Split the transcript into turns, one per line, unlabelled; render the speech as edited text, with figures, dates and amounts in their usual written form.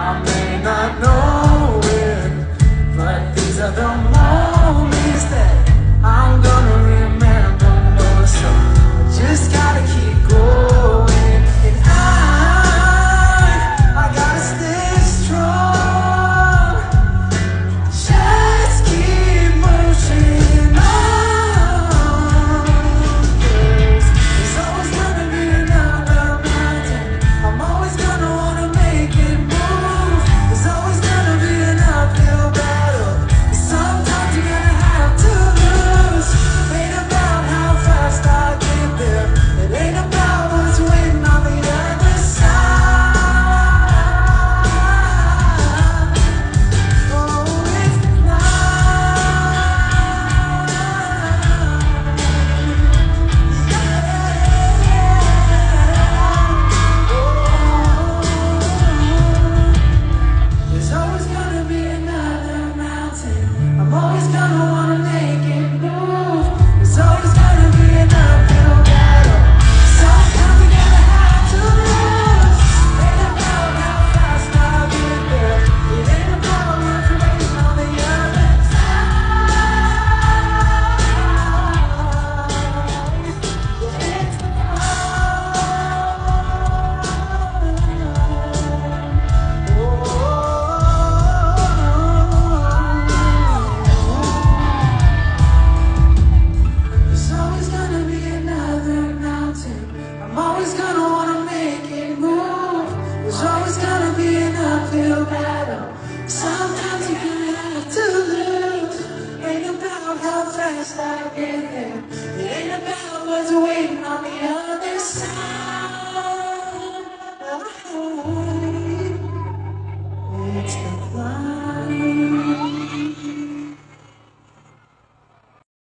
I may not know it, but these are the moments that I'm gonna remember most. So I just gotta keep going, and I gotta stay strong. Just keep pushing on. 'Cause there's always gonna be another mountain. I'm always gonna wanna make it move. There's always gonna be an uphill battle. Sometimes you're gonna have to lose. It ain't about how fast I get there. It ain't about what's waiting on the other side. Oh, it's not. There's always gonna be another mountain. I'm always gonna wanna make it move. There's always gonna be an uphill battle. Sometimes you're gonna have to lose. Ain't about how fast I get there. It ain't about what's waiting on the other side. It's There's always gonna be another mountain. I'm always gonna wanna make it move. There's always gonna be an uphill battle. Sometimes you're gonna have to lose. Ain't about how fast I get there. It ain't about what's waiting on the other side. It's